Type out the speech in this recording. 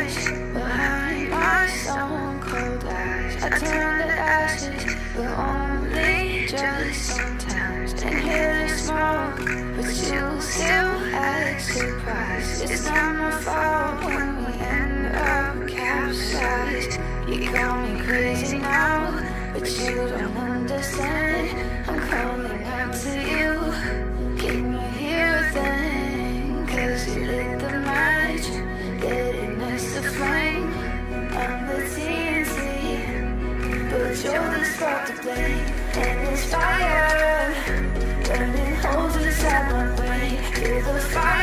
lies behind my stone cold eyes. I turn to ashes, but only just sometimes. Inhale the smoke, but you still act surprised. It's not my fault when we end up capsized. You call me crazy now, but you don't understand. I'm calling out to you. Can you hear a thing? 'Cause you lit the match, getting next to flame. I'm the TNT, but you're the spark to blame. And it's fire burning holes inside my brain. You're the fire.